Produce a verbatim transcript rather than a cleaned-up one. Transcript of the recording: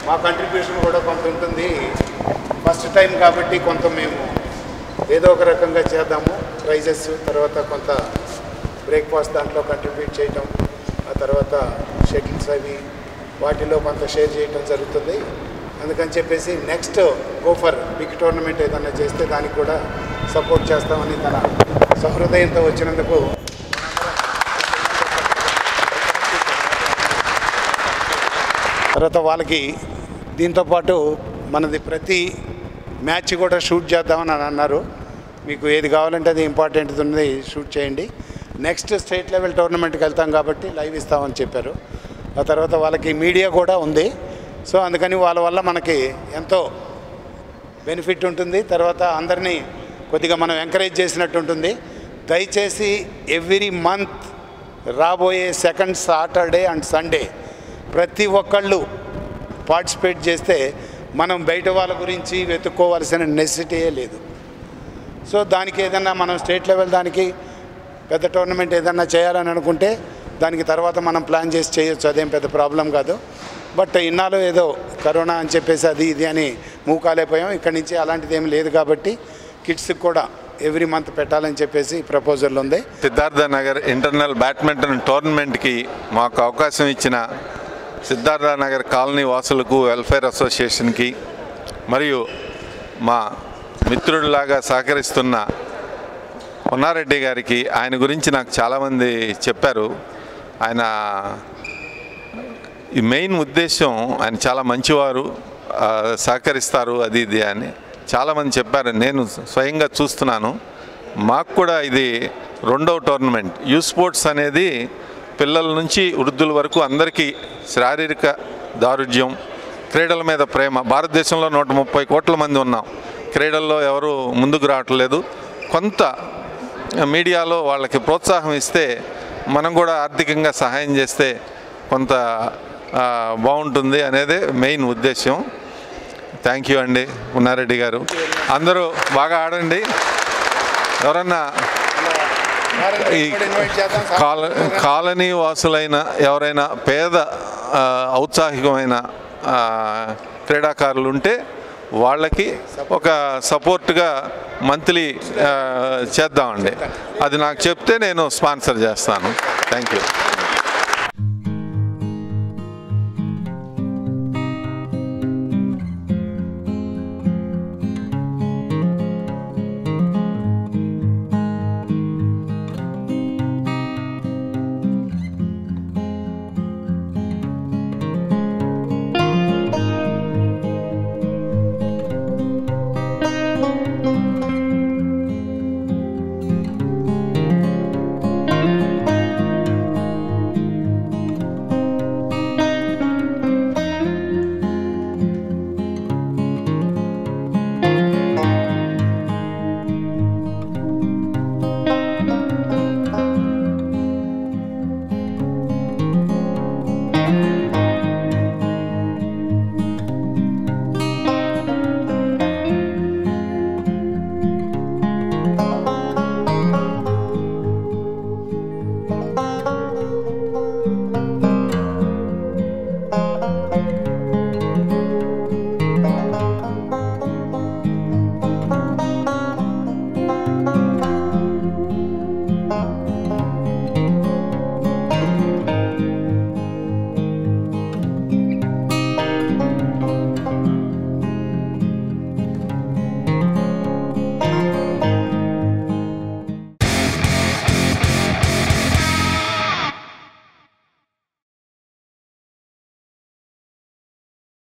మా కంట్రిబ్యూషన్ కూడా కొంత ఉంటుంది. ఫస్ట్ టైం కాబట్టి కొంత మేము ఏదో ఒక రకంగా చేద్దాము. ప్రైజెస్, తర్వాత కొంత బ్రేక్ఫాస్ట్ దాంట్లో కంట్రిబ్యూట్ చేయటం, ఆ తర్వాత షటిల్స్ అవి వాటిలో కొంత షేర్ చేయటం జరుగుతుంది. అందుకని చెప్పేసి next go for big tournament ఏదన్నా చేస్తే దానికి కూడా సపోర్ట్ చేస్తామని తన సహృదయంతో వచ్చినందుకు తర్వాత వాళ్ళకి దీంతోపాటు మనది ప్రతి మ్యాచ్ కూడా షూట్ చేద్దామని అని అన్నారు. మీకు ఏది కావాలంటే అది ఇంపార్టెంట్ ఉంది, షూట్ చేయండి. నెక్స్ట్ స్టేట్ లెవెల్ టోర్నమెంట్కి వెళ్తాం కాబట్టి లైవ్ ఇస్తామని చెప్పారు. ఆ తర్వాత వాళ్ళకి మీడియా కూడా ఉంది. సో అందుకని వాళ్ళ వల్ల మనకి ఎంతో బెనిఫిట్ ఉంటుంది. తర్వాత అందరినీ కొద్దిగా మనం ఎంకరేజ్ చేసినట్టు ఉంటుంది. దయచేసి ఎవ్రీ మంత్ రాబోయే సెకండ్ సాటర్డే అండ్ సండే ప్రతి ఒక్కళ్ళు పార్టిసిపేట్ చేస్తే మనం బయట వాళ్ళ గురించి వెతుక్కోవాల్సిన నెసెసిటీయే లేదు. సో దానికి ఏదన్నా మనం స్టేట్ లెవెల్ దానికి పెద్ద టోర్నమెంట్ ఏదన్నా చేయాలని అనుకుంటే దానికి తర్వాత మనం ప్లాన్ చేసి చేయొచ్చు, అదేం పెద్ద ప్రాబ్లం కాదు. బట్ ఇన్నాళ్ళు ఏదో కరోనా అని చెప్పేసి అది ఇది అని మూవ్ కాలేకపోయాం. ఇక్కడి నుంచి అలాంటిది ఏం లేదు కాబట్టి కిడ్స్కి కూడా ఎవ్రీ మంత్ పెట్టాలని చెప్పేసి ప్రపోజల్ ఉంది. సిద్ధార్థ నగర్ ఇంటర్నల్ బ్యాడ్మింటన్ టోర్నమెంట్కి మాకు అవకాశం ఇచ్చిన సిద్ధార్థ నగర్ కాలనీ వాసులకు, వెల్ఫేర్ అసోసియేషన్కి, మరియు మా మిత్రుడిలాగా సహకరిస్తున్న పొన్నారెడ్డి గారికి, ఆయన గురించి నాకు చాలామంది చెప్పారు. ఆయన ఈ మెయిన్ ఉద్దేశం, ఆయన చాలా మంచివారు, సహకరిస్తారు అది ఇది అని చాలామంది చెప్పారు. నేను స్వయంగా చూస్తున్నాను. మాకు కూడా ఇది రెండవ టోర్నమెంట్. యూస్పోర్ట్స్ అనేది పిల్లల నుంచి వృద్ధుల వరకు అందరికీ శారీరక దారుఢ్యం, క్రీడల మీద ప్రేమ. భారతదేశంలో నూట ముప్పై కోట్ల మంది ఉన్నాం. క్రీడల్లో ఎవరు ముందుకు రావట్లేదు. కొంత మీడియాలో వాళ్ళకి ప్రోత్సాహం ఇస్తే, మనం కూడా ఆర్థికంగా సహాయం చేస్తే కొంత బాగుంటుంది అనేదే మెయిన్ ఉద్దేశం. థ్యాంక్ యూ అండి పొన్నారెడ్డి గారు. అందరూ బాగా ఆడండి. ఎవరన్నా ఈ కాల కాలనీ వాసులైన ఎవరైనా పేద ఔత్సాహికమైన క్రీడాకారులు ఉంటే వాళ్ళకి ఒక సపోర్ట్గా మంత్లీ చేద్దామండి. అది నాకు చెప్తే నేను స్పాన్సర్ చేస్తాను. Thank you.